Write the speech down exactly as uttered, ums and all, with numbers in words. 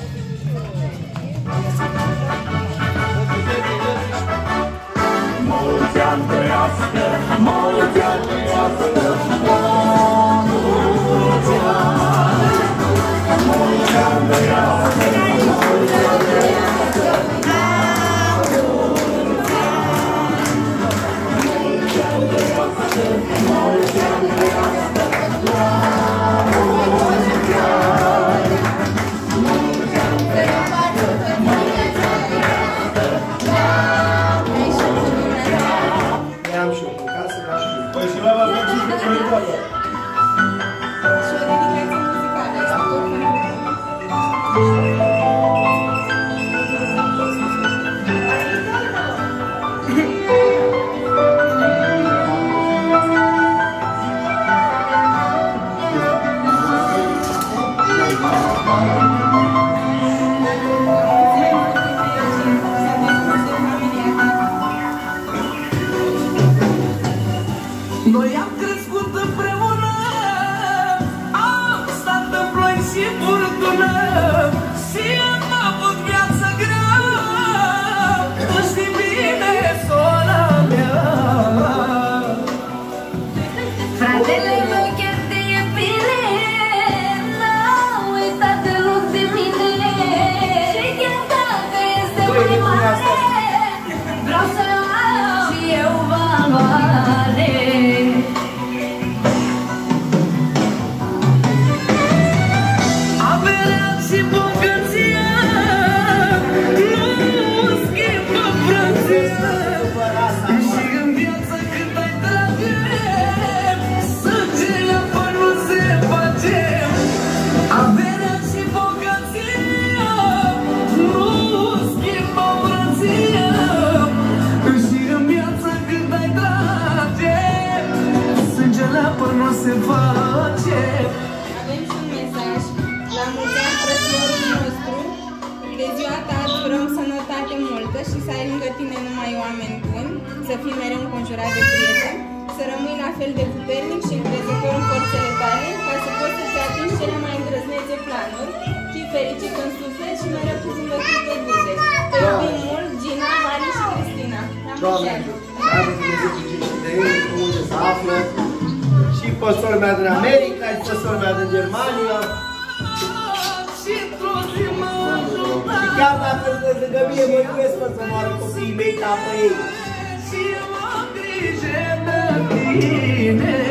Mulți ani trăiască, mulți ani trăiască, mulți ani, mulți ani trăiască, mulți ani trăiască, mulți ani trăiască, mulți ani trăiască, noi am crescut împreună, am stat în ploi și furtună și am avut viață grea. Tu știi bine, sora mea. Fratele meu chiar te e bine, n-a uitat deloc de mine. Și chiar dacă este mai mare, vreau să am și eu valoare. Se face. Avem și un mesaj. La mulți ani frățiorul nostru. De ziua ta îți urăm sănătate multă și să ai lângă tine numai oameni buni, să fii mereu înconjurat de prieteni, să rămâi la fel de puternic și încrezător în forțele tale, ca să poți să-ți atingi cele mai îndrăznețe planuri. Fii fericit în suflet și mereu cu zâmbături pe buze. Te iubim mult, Gina, Mari și Cristina. Doamne, hai să ne zici și de ei, unde se află. Și pe sora mea din America, și pe sora mea din Germania. Și chiar dacă îți lângă mine, mă iubesc până să moară copiii mei ca pe ei. Și am grijă de tine.